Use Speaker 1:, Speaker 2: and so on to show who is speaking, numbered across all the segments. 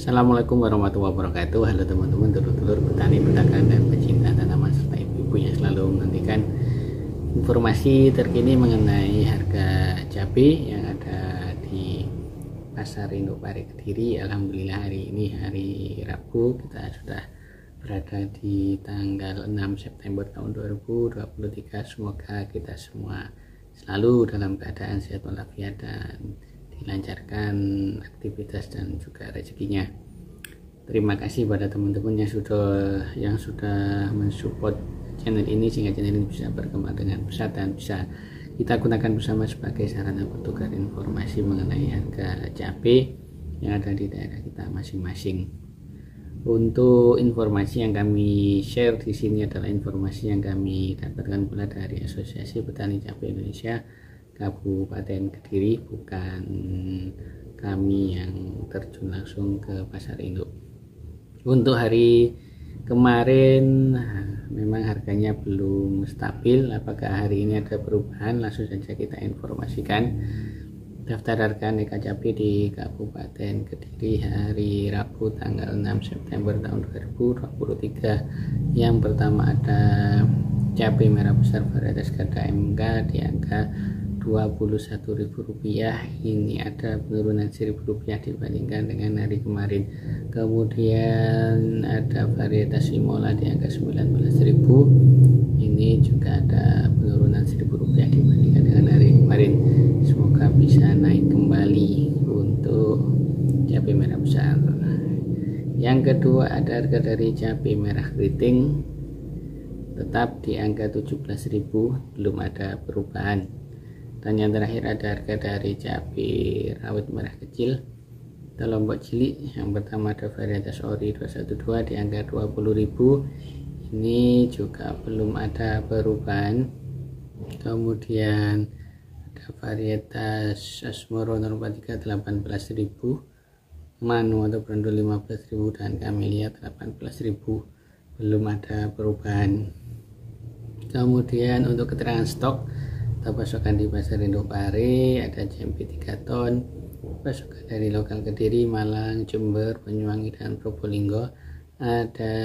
Speaker 1: Assalamualaikum warahmatullahi wabarakatuh. Halo teman-teman, dulur-dulur petani, pedagang, dan pecinta tanaman serta ibu-ibu yang selalu menantikan informasi terkini mengenai harga cabai yang ada di Pasar Induk Pare Kediri. Alhamdulillah hari ini hari Rabu, kita sudah berada di tanggal 6 September tahun 2023. Semoga kita semua selalu dalam keadaan sehat walafiat dan dilancarkan aktivitas dan juga rezekinya. Terima kasih pada teman-teman yang sudah mensupport channel ini sehingga channel ini bisa berkembang dengan pesat dan bisa kita gunakan bersama sebagai sarana bertukar informasi mengenai harga cabai yang ada di daerah kita masing-masing. Untuk informasi yang kami share di sini adalah informasi yang kami dapatkan pula dari Asosiasi Petani Cabai Indonesia Kabupaten Kediri, bukan kami yang terjun langsung ke pasar induk. Untuk hari kemarin memang harganya belum stabil. Apakah hari ini ada perubahan? Langsung saja kita informasikan daftar harga aneka cabai di Kabupaten Kediri hari Rabu tanggal 6 September tahun 2023. Yang pertama ada cabai merah besar varietas Gada MK di angka Rp21.000. Ini ada penurunan Rp1.000 dibandingkan dengan hari kemarin. Kemudian ada varietas Imola di angka Rp19.000. Ini juga ada penurunan Rp1.000 dibandingkan dengan hari kemarin. Semoga bisa naik kembali untuk cabai merah besar. Yang kedua ada harga dari cabai merah keriting tetap di angka Rp17.000, belum ada perubahan. Dan yang terakhir ada harga dari cabai rawit merah kecil atau lombok cilik. Yang pertama ada varietas Ori 212 di angka Rp20.000. Ini juga belum ada perubahan. Kemudian ada varietas Asmoro 043 Rp18.000, Manu atau Brandol Rp15.000 dan Camellia Rp18.000. Belum ada perubahan. Kemudian untuk keterangan stok atau pasokan di Pasar Induk Pare, ada CMP 3 ton, pasokan dari lokal Kediri, Malang, Jember, Banyuwangi, dan Probolinggo. Ada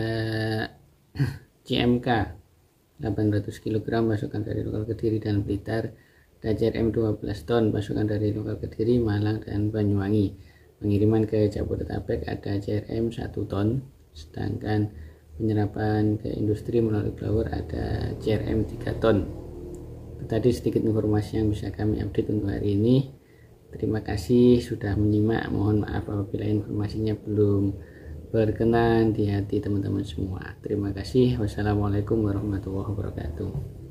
Speaker 1: CMK 800 kg, pasokan dari lokal Kediri dan Blitar. Ada CRM 12 ton, pasokan dari lokal Kediri, Malang, dan Banyuwangi. Pengiriman ke Jabodetabek ada CRM 1 ton, sedangkan penyerapan ke industri melalui blower ada CRM 3 ton. Tadi sedikit informasi yang bisa kami update untuk hari ini. Terima kasih sudah menyimak. Mohon maaf apabila informasinya belum berkenan di hati teman-teman semua. Terima kasih. Wassalamualaikum warahmatullahi wabarakatuh.